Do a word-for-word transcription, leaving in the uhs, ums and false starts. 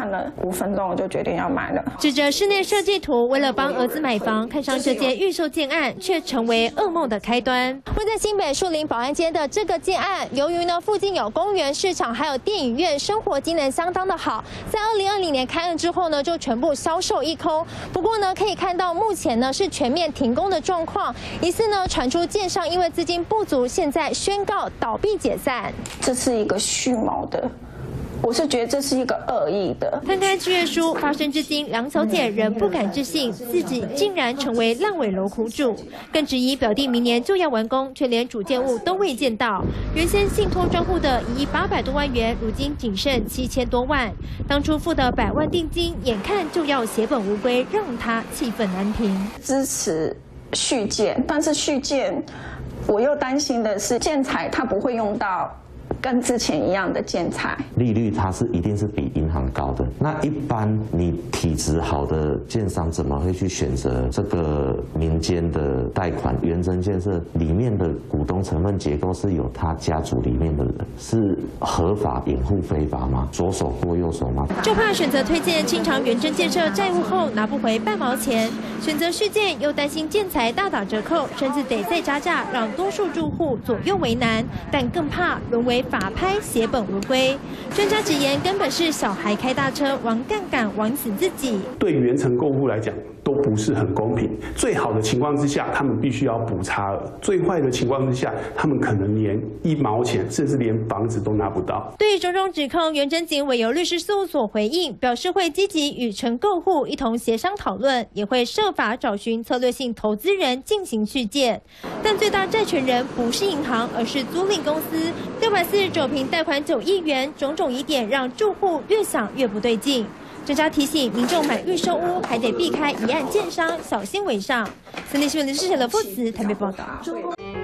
看了五分钟，我就决定要买了。 指着室内设计图，为了帮儿子买房，看上这间预售建案，却成为噩梦的开端。位在新北树林保安街的这个建案，由于呢附近有公园、市场，还有电影院，生活机能相当的好，在二零二零年开案之后呢，就全部销售一空。不过呢，可以看到目前呢是全面停工的状况，疑似呢传出建商因为资金不足，现在宣告倒闭解散。 这是一个蓄谋的。 我是觉得这是一个恶意的。 翻开契约书，发生至今，梁小姐仍不敢置信自己竟然成为烂尾楼苦主，更质疑表弟明年就要完工，却连主建物都未见到。原先信托专户的一亿八百多万元，如今仅剩七千多万。当初付的百万定金，眼看就要血本无归，让他气愤难平。 支持续建，但是续建，我又担心的是建材它不会用到。 跟之前一样的建材， 利率它是一定是比银行高的。那一般你体质好的建商怎么会去选择这个民间的贷款？原真建设里面的股东成分结构是有他家族里面的人，是合法掩护非法吗？左手过右手吗？ 就怕选择推荐清偿原真建设债务后拿不回半毛钱，选择续建又担心建材大打折扣，甚至得再加价，让多数住户左右为难，但更怕沦为 法拍血本无归，专家直言根本是小孩开大车，玩杠杆玩死自己。 对原成购户来讲都不是很公平。最好的情况之下，他们必须要补差额；最坏的情况之下，他们可能连一毛钱，甚至连房子都拿不到。 对于种种指控，原真警委由律师事务所回应，表示会积极与成购户一同协商讨论，也会设法找寻策略性投资人进行续建。但最大债权人不是银行，而是租赁公司。六百四十九坪贷款九亿元，种种疑点让住户越想越不对劲。专家提醒民众买预售屋还得避开一案建商，小心为上。三立新闻林世贤的副词台北报道。